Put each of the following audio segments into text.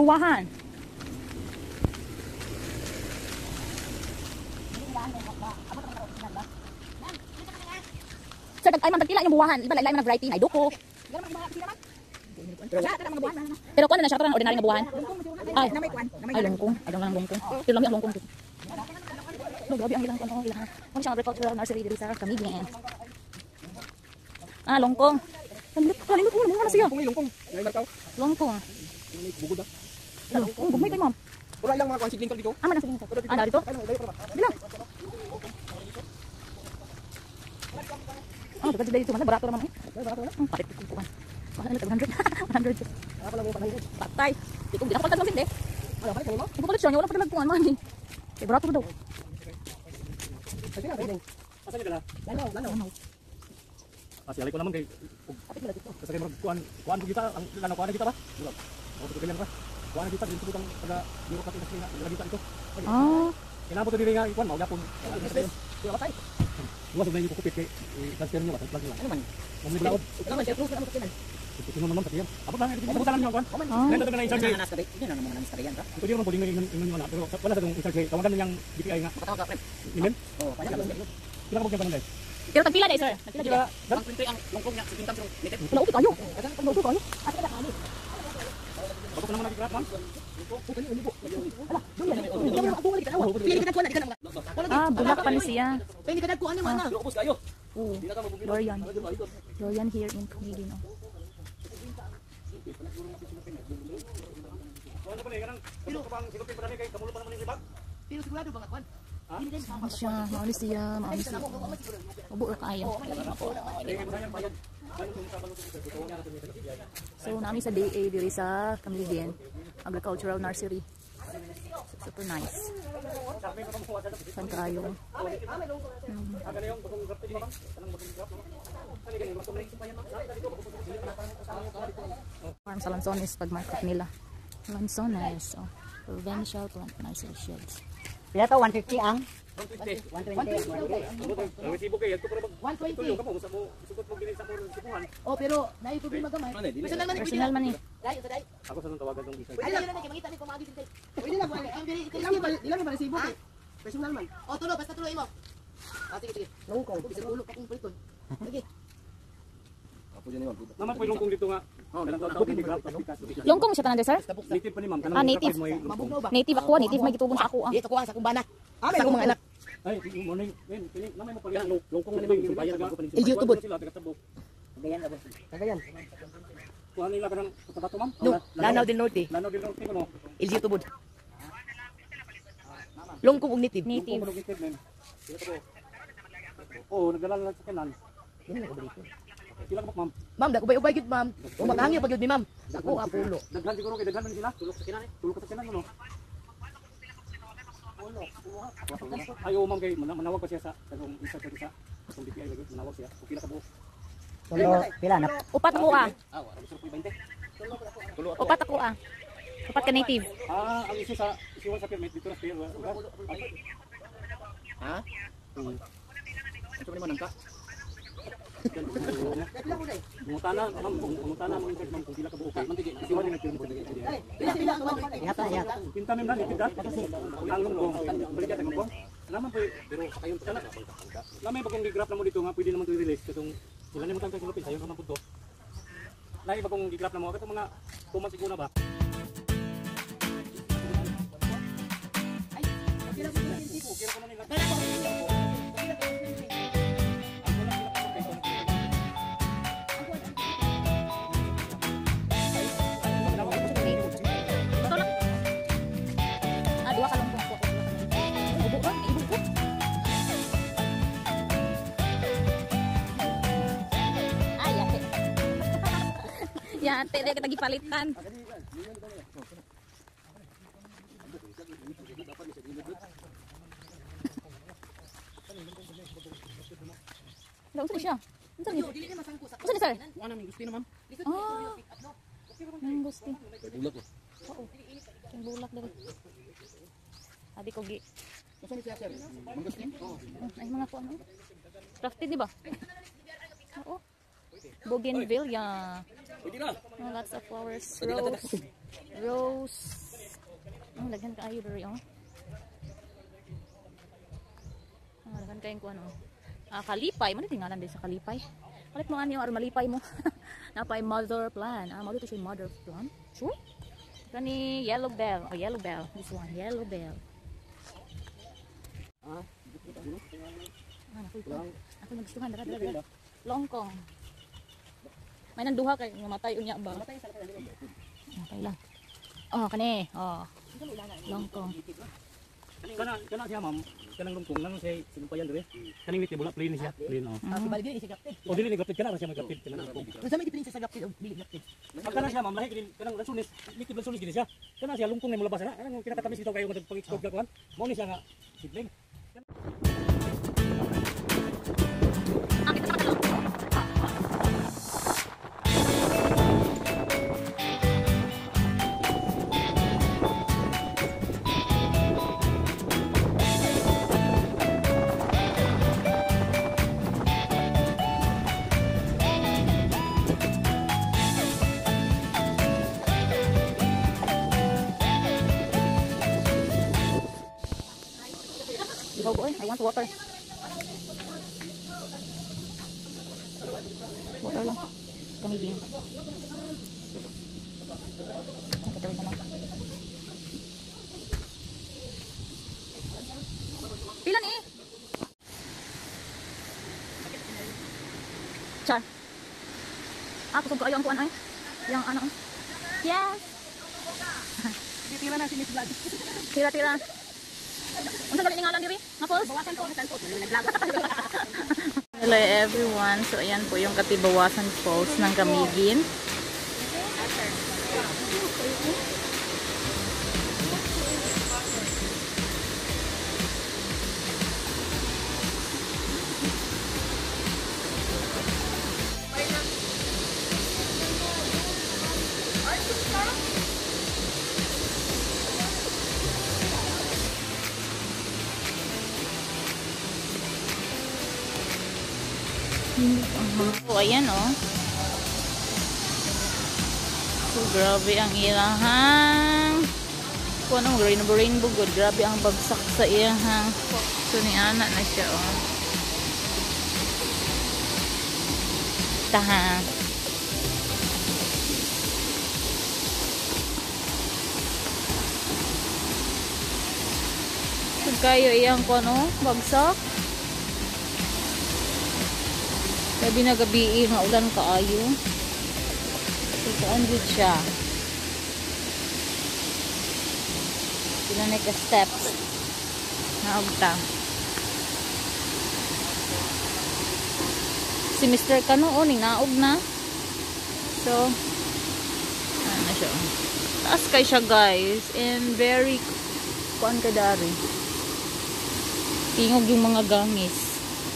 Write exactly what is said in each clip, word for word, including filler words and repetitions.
buwahan. Sir, ay man tagtila yung buwahan. Iba lain man ang variety na duko. Pero kuan na siya parang ordinary nga buwahan. Ay, ay longkong. Ay lang longkong. Pero lang longkong. No, grabe ang ilang ano ilang. Ano siya agricultural nursery dito sa Camiguin. Ah, longkong. Lamlit ka, lamlit mo na siya. Longkong. Longkong. Bugod ah. Longkong, gumay kay ma'am. Wala lang mga konsidling dito. Ah, man sige. Ah, dito. Bila. Ah, dapat dito man barato naman eh. Barato na. Palit ko kuan. one hundred. one hundred. Ah, pala mo patay. Patay. Di ko ginapalit sa sinde. Wala pa kayo mo? Di ko palit siya, wala pa talaga kuan man. Kay barato daw. Kasi na rin. Asan ka na? Lalo, lalo. Kasi alay ko naman kay kasi kay kuan kuan kita ang lano kuan kita ba? Wala. Oh, betul kan ba? Kuan kita dito putang taga Europe kasi kasi lagi kita ito. Ah. Kinabo to diri nga kuan mao gyapon. Di ba tay? Duwa sa ngayon ko kupit kay transfer niyo ba? Plug niyo. Ano man? Mamli blaod. Ano man siya close na mo sa kinan. Ito naman kasi yan. Apa lang ito butalan niyo kuan? Nendo to na in charge. Nanas ka ba? Hindi na naman nanas ka yan, bro. Ito di naman pwedeng ingon ingon wala pero wala sa in charge. Tawagan niyang D P I nga. Tawag ka, friend. Email? Oh, kaya lang. Kila ko gyapon dai. Pero tagpila dai, sir. Tagpila dai. one twenty ang longkong niya, pintam siro. Wala upi kayo. Wala upi kayo. Asa ka kani? Bago ko naman nagigrab, ma'am. Ah, bulak pa ni siya. Pwede ka nagkuhan naman na. Lopos kayo. Oh, Dorian. Dorian here in Camiguin. Pero sigurado ba nga kuhan? Ano siya? Mauli siya. Mauli siya. Ubo ra kayo. So, namin sa day A diri sa Camiguin Agricultural Nursery. Super nice. San kayo? Hmm. Farm sa Lanzones pag market nila. Lanzones. Oh, provincial plant nursery sheds. Pila to one fifty ang? one twenty. one twenty. one twenty. Tuyo ka mo sa mo sugot mo gini sa mo sipuhan. Oh, pero naay problema gamay. Personal man Personal man eh. Dai, dai. Ako sa nang tawagan tong isa. Ay, yun na kay mangita ni kumagi sinte. Pwede na buwan. Ang bili Ilang ba ilang ba resibo kay personal man. Oh, tulo basta tuloy mo. Ah, sige sige. Longkong. Bisa ulo pa kung priton. Sige. Ako din yon. Naman po longkong dito nga. Oh, dapat ni grab ano? Longkong siya tanan sir? Native pa ni ma'am. Ah, native. Native ako, native may gitugon sa ako ah. Dito ko sa kumbana. Ah, may mga anak. Ay, mo ni, men, kini namay mo pala longkong na ni bayan ko pa ni. L G U tubod. Sila taga Tabuk. Kagayan ka ba? Kagayan. Kuha nila kanang patato ma'am. No, Lanao del Norte. Lanao del Norte no. L G U tubod. Longkong ug native. Native. Oh, nagdala lang sa kanan. Dili na ko balik. Kila ka ma'am. Ma'am, dako bay ubay gid ma'am. O matangyo pa gyud ni ma'am. Dako apulo. Daghan siguro kay daghan man sila. Tulok sa kanan eh. Tulok sa kanan mo no. Ayo ma'am kay manawag pa siya sa kung isa sa isa. Kung D P I lagi manawag siya. Pila ka buok. Tulo, pila na? Upat ako ah. Ah, wala gusto ko twenty. Tulo. Upat ako ah. Upat ka native. Ah, ang isa sa isiwan sa permit dito na fair. Ha? Hmm. Ito ni manangka. Mungutana, ma'am, mungutana mo intern ma'am kung pila ka buok. Mantigi, isiwan ni nagpirmo. Yata, yata. Pinta mi man itida. Ang lungkong, balik ta lungkong. Naman po, pero kayon sana. Lamay ba kung gi-graph na mo dito nga pwede naman to i-release katong sila ni mo tang silupin sayo naman pud to. Lahi ba kung gi-graph na mo katong mga tuman siguro ba? Ay, kira ko na tipo, kira ko na nila. Ya, ate dia kita gipalitan. Lah, usah siya. Unsa ni? Unsa ni sir? Wala nang gusto na ma'am. Ah. Nang gusto. Bulak ko. Oo. Ang bulak dali. Sabi ko gi. Unsa ni siya sir? Mangustin? Oo. Ay mga kuan. Crafted di ba? Oo. Bougainvillea. Pwede na. Oh, lots of flowers. Rose. Rose. Oh, lagyan ka ayo diri oh. Ah, lagyan kayong kuan oh. Ah, kalipay, man tingalan din sa kalipay. Kalit mo ani aron malipay mo. Napay mother plant. Ah, mo dito siya mother plant. Sure? Kani yellow bell. Oh, yellow bell. This one, yellow bell. Ah, Ah, naku ito. Ako nagsuhan dara dara. Longkong. May nanduha kay mamatay unya ba? Matay lang. Oh, kani. Oh. Longkong. Kana kana siya ma'am, kanang lungkong lang say sinumpayan dire. Kaning wit bula plain siya, plain oh. Ah, balik din siya gapted. O dili ni gapit kana siya magapit kana lungkong. Kung sa may difference sa gapted o dili gapted. Pag kana siya ma'am lahi kini kanang lansunis, litid lansunis gini siya. Kana siya lungkong ni mulabas na. Kanang kinakatamis dito kayo pag-explode ka kuan. Mao ni siya nga sidling. Ah, kita pa talo. Go boy, I want water. Water lang. Kami din. Kita wala lang. Pila ni? Char. Ako kung kayo ang kuan ay. Yang ano? Yes. Tira na si Miss Vlog. Tira-tira. Unsa gali ngalan diri? Ngapos? Bawasan ko sa tanto, naglag. Hello everyone. So ayan po yung Katibawasan Falls ng Camiguin. So, ayan oh. So, grabe ang ilahang. Kung anong rainbow rainbow good. Grabe ang bagsak sa ilahang. So, ni Ana na siya oh. Taha. So, kayo iyang kung ano, bagsak. Sabi na gabi nga ulan kaayo. So, saan dito siya? Sila na ka steps. Naugta. Si Mister Kano, oh, ning naog na. So, ano na siya. Taas kay siya, guys. And very, kuan ka dari. Tingog yung mga gangis.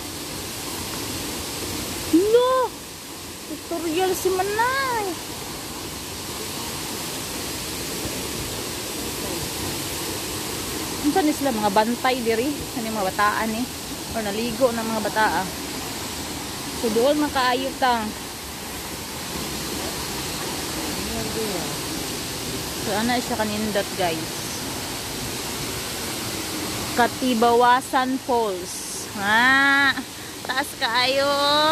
No! Tutorial si Manay. Ano ni sila? Mga bantay diri. Ano yung mga bataan eh. Or naligo ng mga bataa. So doon makaayot tang. So ano siya kanindot guys. Katibawasan Falls. Ha! Taas kaayo.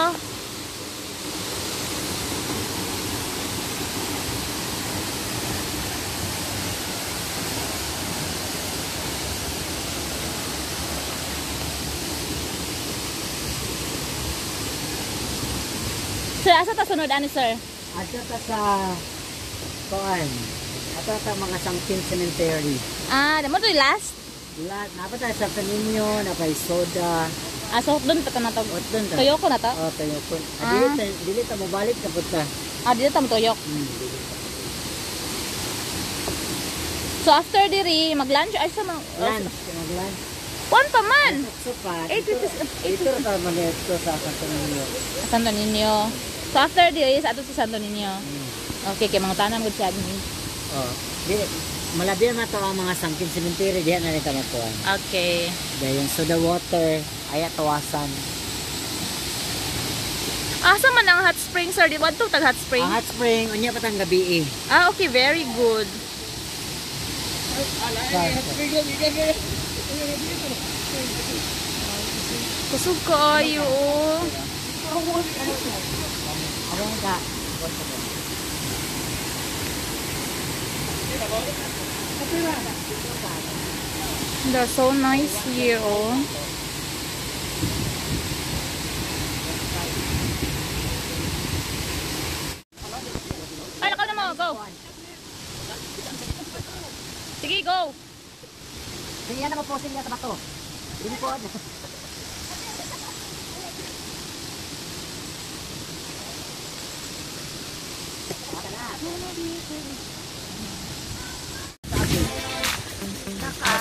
Sir, asa ta sunod ani sir? Ato ta sa kuan. Ato ta mga Sangkin Cemetery. Ah, damo to last. Lahat napa ta sa Paninyo, napay soda. Ah, so doon pa ta na to. Doon ta. Toyoko na to. Oh, tayo po. Ah. Dili ta dili ta mobalik ta punta. Ah, dito ta mo toyok. Hmm. So after diri mag-lunch ay sa mga Lunch, mag-lunch. One pa man. Supat. Eight Ito eight ito ta manito sa Paninyo. Santo Niño. So after diri sa ato sa Santo Niño. Hmm. Okay, kay mga tanan gud siya admin. Oh, di malabi na to ang mga Sangkin Cemetery diha na nita matuan. Okay. Dayon soda water, aya tawasan. Asa man ang hot spring, sir? Di ba ito tag hot spring? Ang hot spring, unya pa tang gabi eh. Ah, okay. Very good. Kusog kaayo. Ano ka? They're so nice here, oh. Ay, lakad na mo. Go. Sige, go. Sige, yan na mo posting niya sa bato. Hindi po. Naka.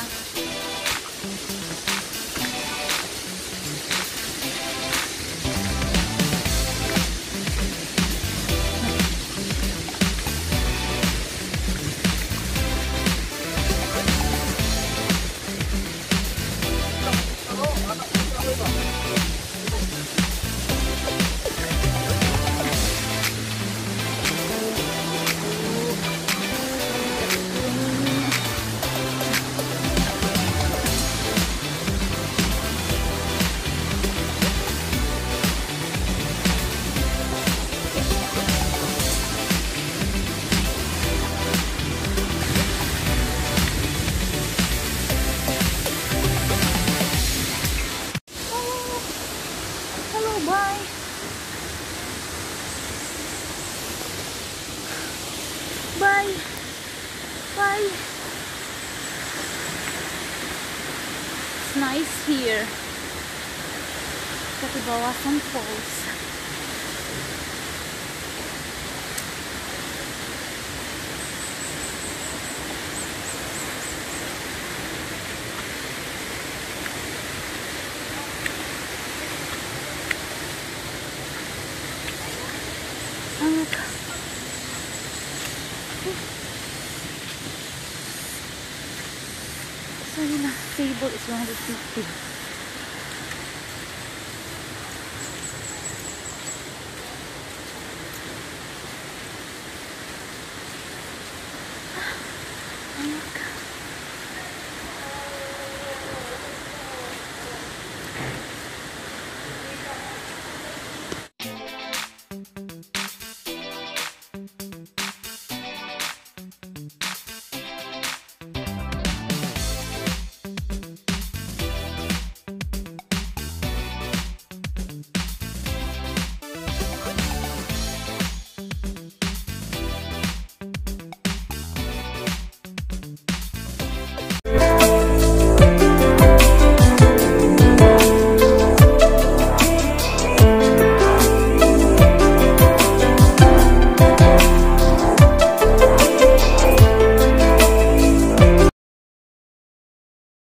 Hello, bye. Bye. Bye. It's nice here. Katibawasan Falls. Ang sorry na, table is one hundred fifty.